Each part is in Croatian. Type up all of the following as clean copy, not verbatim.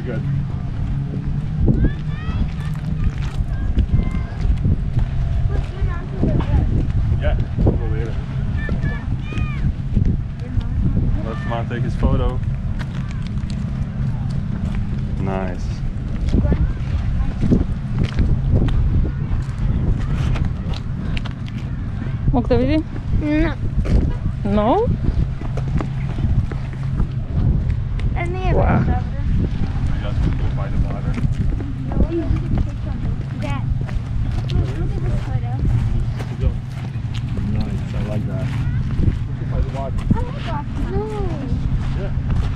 good. Yeah, we'll go later. Let Mom take his photo. Nice. Mogu da vidim? No. No? Nije Wow. baš dobro. You guys want to go by the water? Dad, look at this photo. Nice, I like that. Go by the water. I like that. No. Yeah.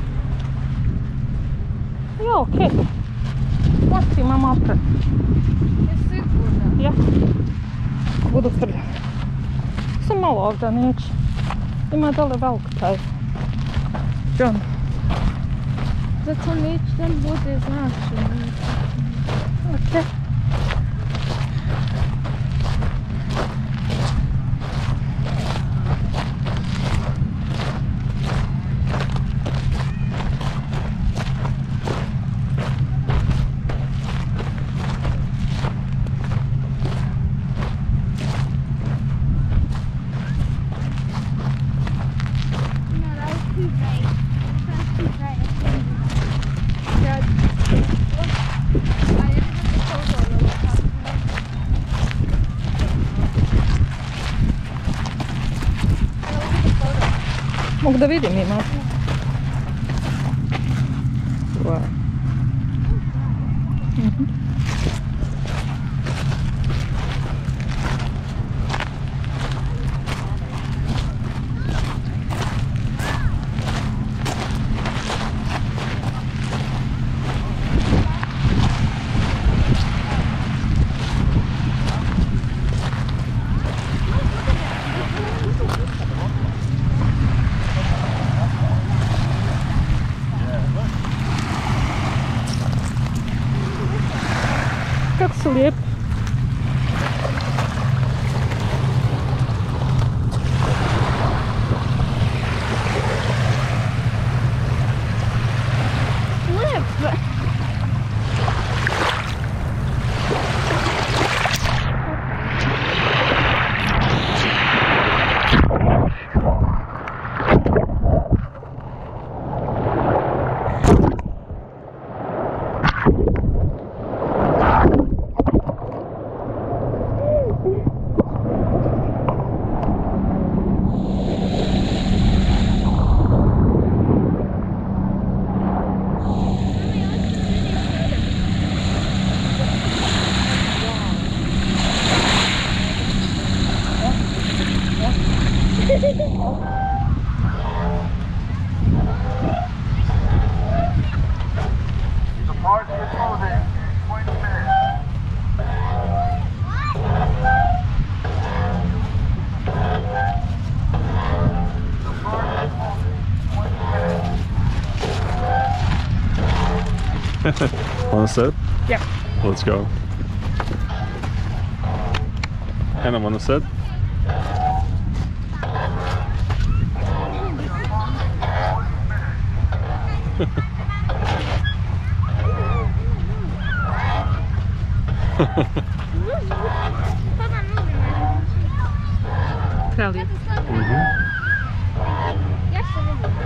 Ja, okej. Možda imamo opet. Je sigurno. Ja. Budu prljave. Sam malo ovdje neće. Ima dole velik taj. John. Zato neće da bude značajno. Okej. No, that was too bright. That was too bright. Dad. I didn't get the photo. Mogu da vidim ima. Wow. Kako su lijepi. Flip. The park is closing in 20 minutes. The park is closing in 20 minutes. Want to sit? Yeah. Let's go. Hannah, want to sit? Kralje. Ja se vidim.